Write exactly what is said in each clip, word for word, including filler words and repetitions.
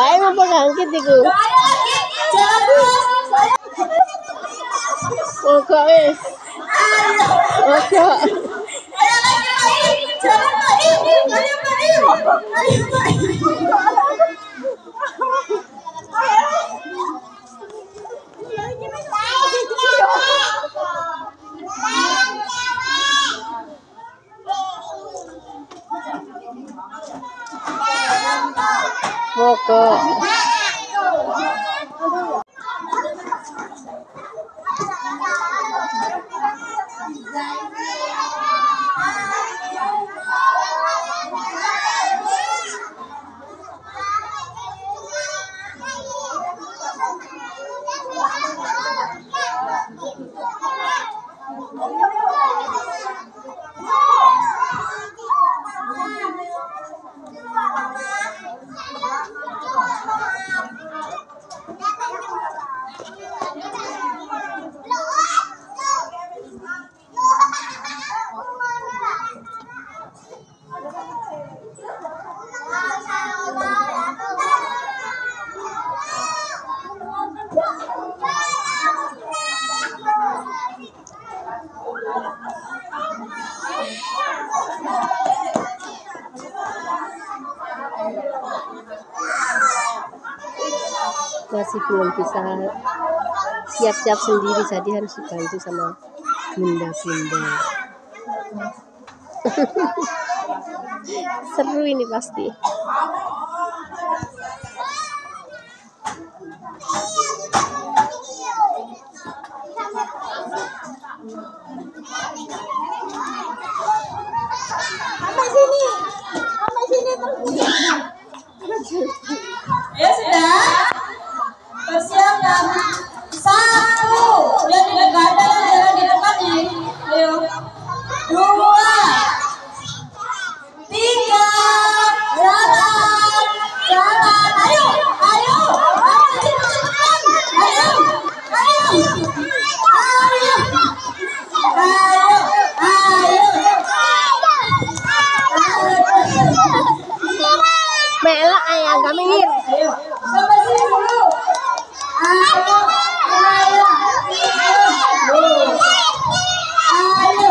Ayo mau pengangkit iku. Oke wis. Oke. Mogok. Masih belum bisa siap-siap sendiri, jadi harus dibantu sama bunda-bunda. Seru ini pasti. Sampai sini, sampai sini terus. Ya sudah. Persiapkan. Satu, yang di dekat, jalan di depan nih. Ayo. Dua, tiga, jalan, jalan. Ayo, ayo, ayo, cepat, ayo, ayo, ayo, ayo, ayo. Melak ayah gak minggir. Ayo, sampai sini dulu. Ayo, ayo, ayo, ayo,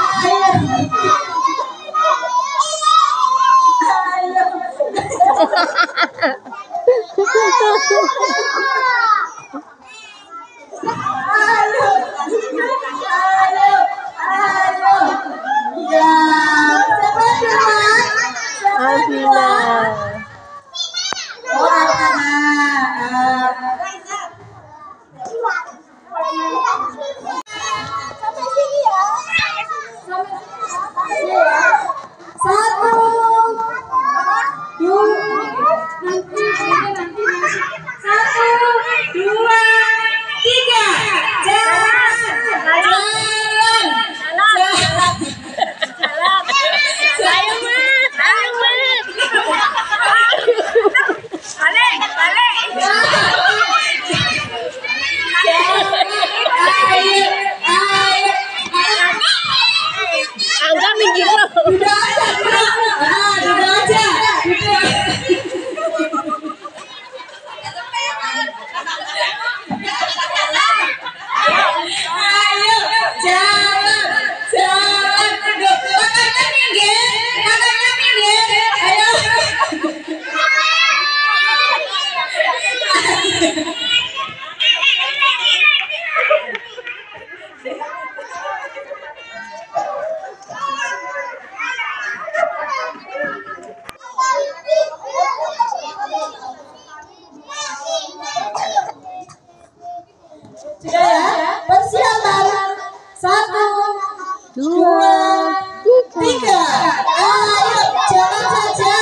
sudah ya, persiapan. Satu, dua, tiga. Ayo, jalan saja.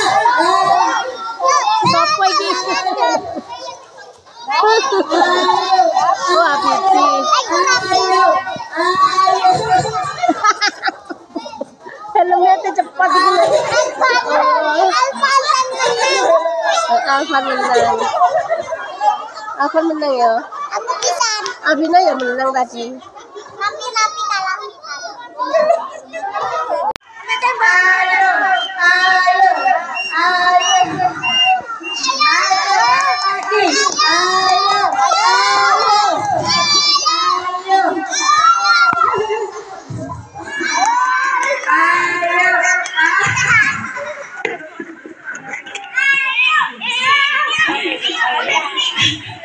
Sopo iki? Wah, Biti. Ayo, ayo. Filmnya tuh cepat gitu. Alfan menang. Alfan menang ya. Aku bisa. Abina ya menang tadi. Nanti nanti kalah. Ayo, ayo, ayo, ayo. Napi.